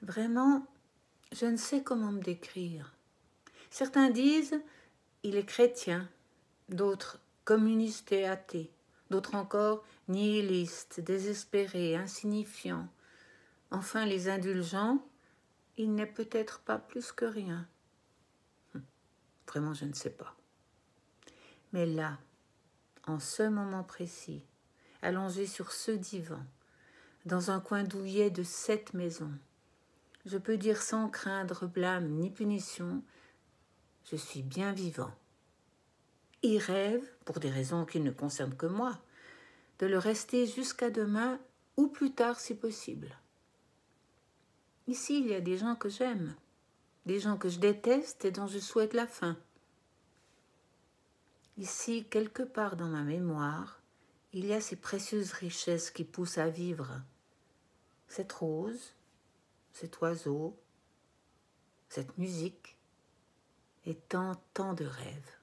Vraiment, je ne sais comment me décrire. Certains disent il est chrétien, d'autres communistes et athées, d'autres encore nihilistes, désespérés, insignifiants. Enfin, les indulgents, il n'est peut-être pas plus que rien. Vraiment, je ne sais pas. Mais là, en ce moment précis, allongé sur ce divan, dans un coin douillet de cette maison, je peux dire sans craindre blâme ni punition, je suis bien vivant. Et rêve, pour des raisons qui ne concernent que moi, de le rester jusqu'à demain ou plus tard si possible. Ici, il y a des gens que j'aime, des gens que je déteste et dont je souhaite la fin. Ici, quelque part dans ma mémoire, il y a ces précieuses richesses qui poussent à vivre. Cette rose, cet oiseau, cette musique et tant de rêves.